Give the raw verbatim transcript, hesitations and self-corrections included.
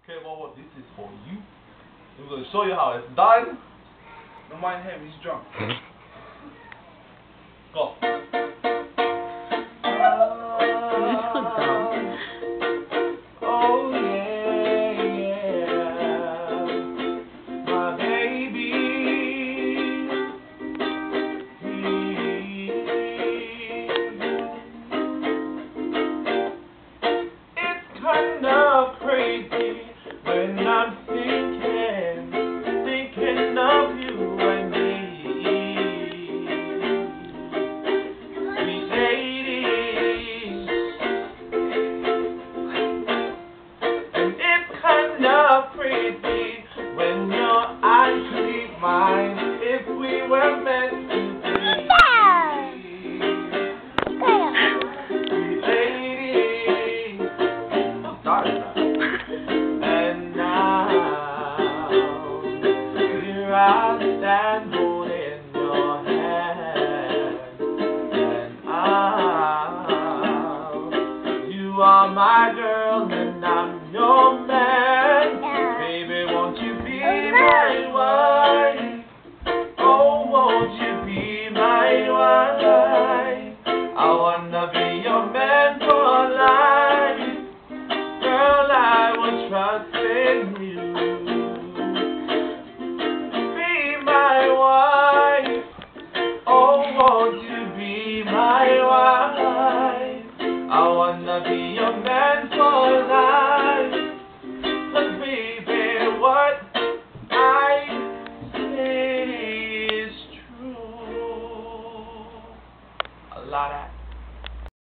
Okay, well, this is for you. I'm going to show you how it's done. Don't mind him, he's drunk. Go. Oh yeah, yeah, my baby. It's kinda crazy when I'm thinking, thinking of you and me. Sweet lady. And it's kinda crazy when your eyes meet mine, if we were meant to be. Sweet lady. Started that. And now, here I stand holding your hand, and I, you are my girl and I'm your man. Baby, won't you be my wife? Oh, won't you be my wife? I wanna be your man for life. Girl, I will trust in you. Be my wife. Oh, won't you be my wife? I wanna be your man for life.